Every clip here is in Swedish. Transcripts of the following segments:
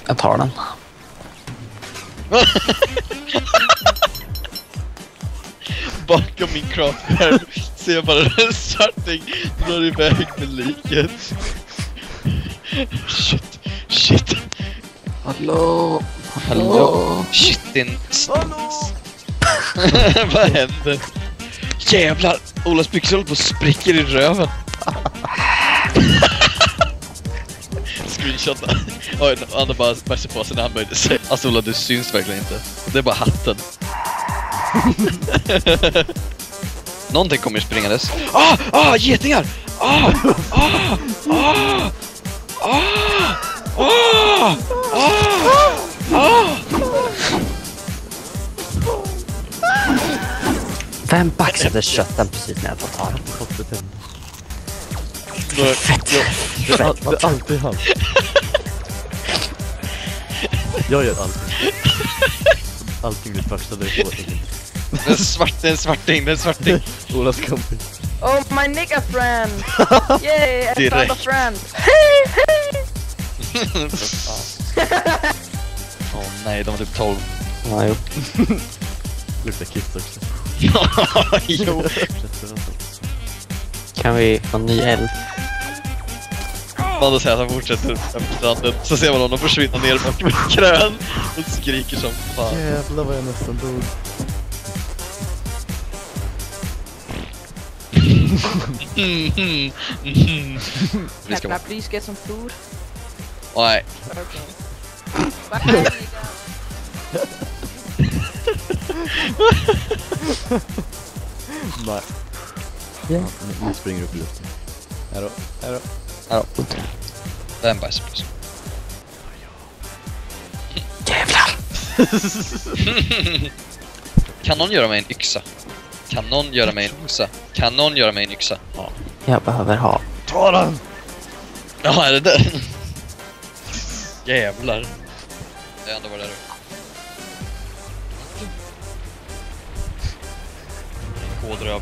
Jag tar den. Bakom min craftskärm ser jag bara en svarting drar iväg med liket. Shit. Hallå. Shit, din... Vad händer? Jävlar! Olas byxor håller på och spricker i röven. Screenshot. Oj, han har bara bärsat på sig när han började säga. Alltså Ola, du syns verkligen inte. Det är bara hatten. Någonting kommer ju springandes. Getingar! Vem baxade kötten precis när jag får ta den? Fett. Det är alltid han. Jag gör allting. Allting blir första det får. Det är en svarting. Olas kompis. Oh, my nigga friend! Yay, I found a friend! Åh nej, de var typ 12. Ja, jo. Luktar kiss också. Jo. Kan vi få en ny eld? Man då säger att han fortsätter efter stranden. Så ser man honom försvinna ner bak med krön och skriker som fan. Jävlar vad jag nästan dog. Can I please get some food? Nej. Okay. Bye, nigga. Nej. Ja. Nu springer upp i luften. Här då. Det är en bajsplats. Jävlar! Kan någon göra mig en yxa? Ja. Jag behöver ha. Ta den! Ja, är det där? Jävlar. Det är ändå vad det är. Kodröv.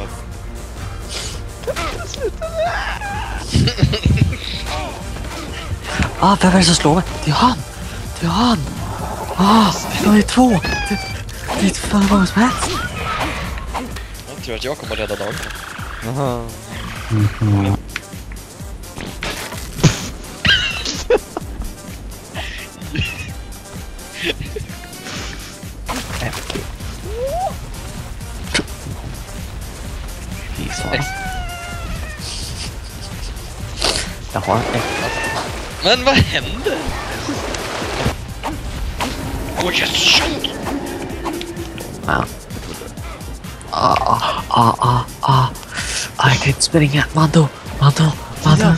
Vem är det som slår mig? Det är han! De är två! Det är för många som helst! Jag tror att jag kommer rädda dagen. Aha. Jag har en Men vad händer? Åh, yes! Ja. Jag kan inte springa. Mando. Vad? Jag kommer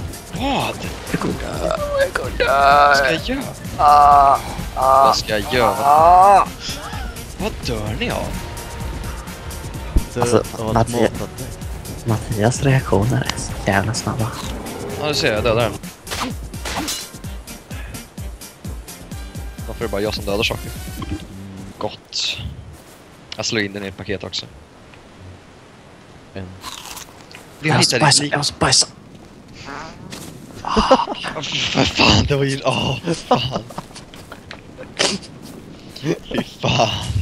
Vad ska jag göra? Vad dör ni av? Alltså, Mattias reaktioner är så jävla snabba. Ja, du ser, jag dödar den. Varför är det bara jag som dödar saker? Gott. Jag slår in den i ett paket också. Jag måste bajsa. För fan, det var ju... fan. Fy fan.